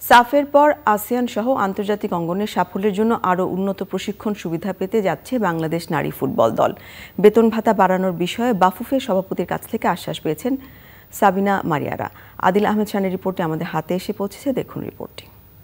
সাফের পর আসিয়ান সহ আন্তর্জাতিক অঙ্গনে সাফল্যের জন্য আরও উন্নত প্রশিক্ষণ সুবিধা পেতে যাচ্ছে বাংলাদেশ নারী ফুটবল দল। বেতন ভাতা বাড়ানোর বিষয়ে বাফুফের সভাপতির কাছ থেকে আশ্বাস পেয়েছেন সাবিনা মারিয়ারা। আদিল আহমেদ শানের রিপোর্টে আমাদের হাতে এসে পৌঁছেছে, দেখুন রিপোর্টটি।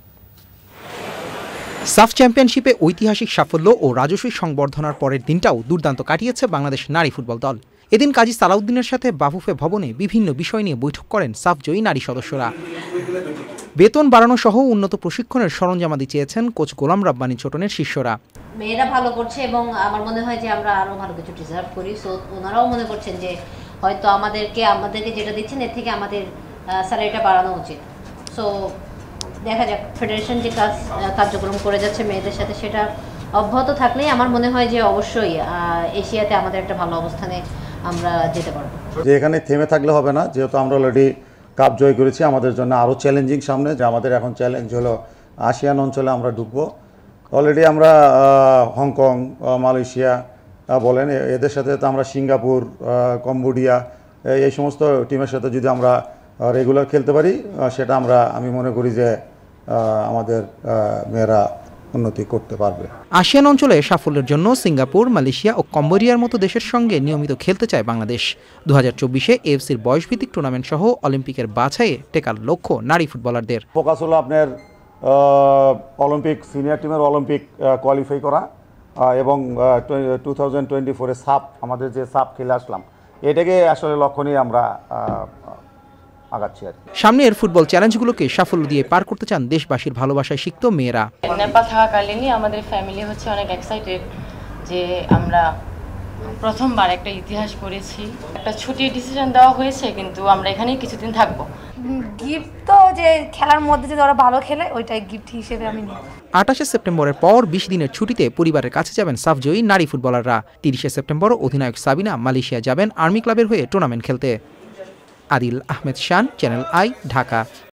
সাফ চ্যাম্পিয়নশিপে ঐতিহাসিক সাফল্য ও রাজস্ব সংবর্ধনার পরের দিনটাও দুর্দান্ত কাটিয়েছে বাংলাদেশ নারী ফুটবল দল। এদিন কাজী সালাউদ্দিনের সাথে বাফুফে ভবনে বিভিন্ন বিষয় নিয়ে বৈঠক করেন সাফ জয়ী নারী সদস্যরা। বেতন বাড়ানো সহ উন্নত প্রশিক্ষণের সরঞ্জামাদি চেয়েছেন কোচ গোলাম রাব্বানী ছোটনের শিষ্যরা। মেয়েরা ভালো করছে এবং আমার মনে হয় যে আমরা আরো ভালো কিছু ডিজার্ভ করি, সো ওনারাও মনে করছেন যে হয়তো আমাদেরকে যেটা দিচ্ছেন এর থেকে আমাদের স্যালারিটা বাড়ানো উচিত। সো দেখা যাক, ফেডারেশন যে কার্যক্রম করে যাচ্ছে মেয়েদের সাথে, সেটা অব্যাহত থাকলেই আমার মনে হয় যে অবশ্যই এশিয়াতে আমাদের একটা ভালো অবস্থানে আমরা যেতে পারবো। যে এখানে থেমে থাকলে হবে না, যেহেতু আমরা অলরেডি কাপ জয় করেছি, আমাদের জন্য আরও চ্যালেঞ্জিং সামনে। যে আমাদের এখন চ্যালেঞ্জ হলো আসিয়ান অঞ্চলে আমরা ঢুকবো। অলরেডি আমরা হংকং, মালয়েশিয়া বলেন, এদের সাথে তো আমরা সিঙ্গাপুর, কম্বোডিয়া এই সমস্ত টিমের সাথে যদি আমরা রেগুলার খেলতে পারি, সেটা আমি মনে করি যে আমাদের মেয়েরা উন্নতি করতে পারবে। আসিয়ান অঞ্চলে সাফল্যের জন্য সিঙ্গাপুর, মালয়েশিয়া ও কম্বোডিয়ার মতো দেশের সঙ্গে নিয়মিত খেলতে চায় বাংলাদেশ। 2024-এ এএফসির বয়সভিত্তিক টুর্নামেন্ট সহ অলিম্পিকের বাছাইয়ে টেকার লক্ষ্য নারী ফুটবলারদের। ফোকাস হলো আপনার অলিম্পিক সিনিয়র টিমের অলিম্পিক কোয়ালিফাই করা এবং 2024-এ আমাদের যে সাপ খেলে আসলাম, এটাকে আসলে লক্ষ্য নিয়ে আমরা আগাচ্ছি। সামনের ফুটবল চ্যালেঞ্জগুলোকে সাফল্য দিয়ে পার করতে চান দেশবাসীর ভালোবাসায় সিক্ত মেয়েরা। নেপাল থাকাকালীনই আমাদের ফ্যামিলি অনেক এক্সাইটেড যে আমরা প্রথমবার একটা ইতিহাস করেছি। একটা ছুটির ডিসিশন দেওয়া হয়েছে, কিন্তু আমরা এখানেই কিছুদিন থাকবো। গিফট তো যে খেলার মধ্যে যদি ওরা ভালো খেলে, ওইটাই গিফট হিসেবে আমি নিই। 28 সেপ্টেম্বরের পর 20 দিনের ছুটিতে পরিবারের কাছে যাবেন সাফজয়ী নারী ফুটবলাররা। 30 সেপ্টেম্বর অধিনায়ক সাবিনা মালয়েশিয়া যাবেন আর্মি ক্লাবের হয়ে টুর্নামেন্ট খেলতে। Adil Ahmed Shan, channel I, Dhaka.